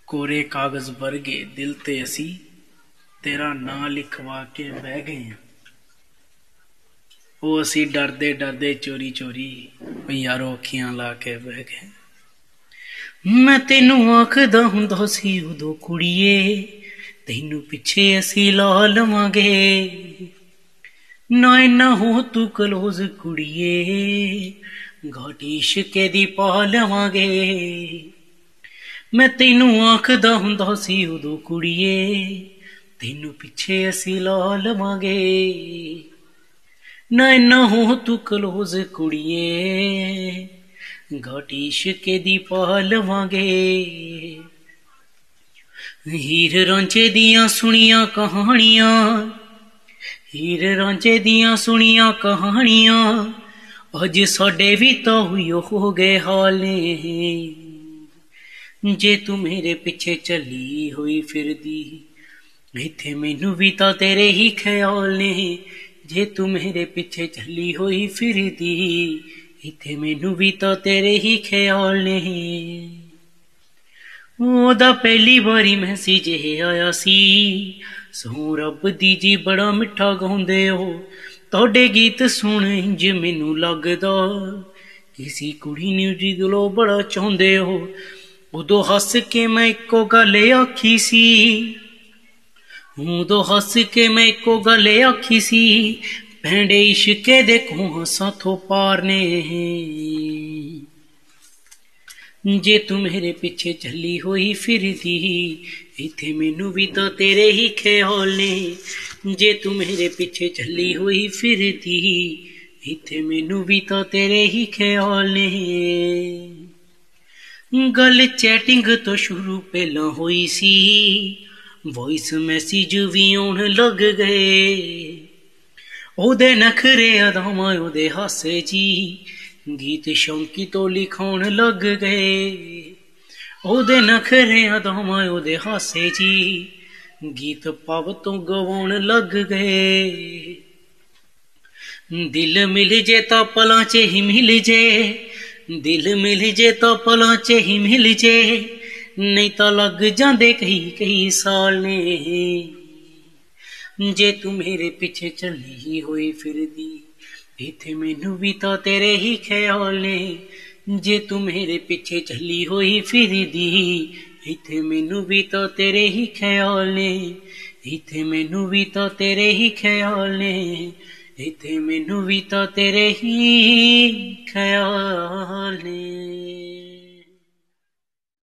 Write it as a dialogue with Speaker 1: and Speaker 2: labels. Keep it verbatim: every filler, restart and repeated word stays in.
Speaker 1: कोरे कागज वर्गे दिल ते असी तेरा नां लिखवा के बह गए हैं। वो असी डरदे डरदे चोरी चोरी यारों अखियां ला के बह गए। मैं तेनू आखदा हुंदा सी उदों कुड़िए तेनू पिछे असी ला लवांगे, ना इन्ना हो तू कलोज कुड़िए घाटी इश्के दी पा लवांगे। मैं तेनू आखदा हुंदा सी उदों कुड़िए तेनू पिछे असी ला लवांगे, ना इन्ना हो तू कलोज कुड़िए घाटी इश्के दी पा लवांगे। हीर रांझे दियां सुनियां कहानियां, हीर रांझे दियां सुनियां कहानियां अज साडे भी तां उहियो हो गए हाल ने। जे तू मेरे पिछे चली होई फिरदी इत्थे मैनू भी तां तेरे ही ख्याल ने। जे तू मेरे पिछे चली होई फिरदी इत्थे मैनू भी तां तेरे ही ख्याल ने। ओदा पहली बारी मैसेज आया सी, सौ रब दी जी बड़ा मिठा गाउंदे हो, तोड़े गीत सुन इंज मैनू लगदा किसी कुड़ी नू दिलों बड़ा चाहुंदे हो। उदों हस के मैं इक्को गल आखी सी, उदों हस के मैं इक्को गल आखी सी, पैंडे इश्के दे कोहां साथों पार ने। जे तू मेरे पिछे चली होई फिरदी इत्थे मैनू भी तां तेरे ही ख्याल ने। जे तू मेरे पिछे चली होई फिरदी इत्थे मैनू भी तां तेरे ही ख्याल ने। गल चैटिंग तो शुरू पहला होई सी, वॉइस मैसेज भी आउण लग गए। ओदे नखरे अदावां ओदे हासे जी गीत शौंकी तो लिखाउण लग गए। ओदे नखरे अदावां ओदे हासे जी गीत पव तो गवाउण लग गए। दिल मिल जे तां पलां च ही मिल जे, दिल मिल जे तां पलां च ही मिल जे, नहीं तां लग जांदे कई कई साल ने। जे तू मेरे पिछे चली होई फिरदी इत्थे मैनू भी तां तेरे ही ख्याल ने। जे तू मेरे पिछे चली होई फिरदी इत्थे मैनू भी तां तेरे ही ख्याल ने। इत्थे मैनू भी तां तेरे ही ख्याल ने, इत्थे मैनू भी तां तेरे ही ख्याल ने।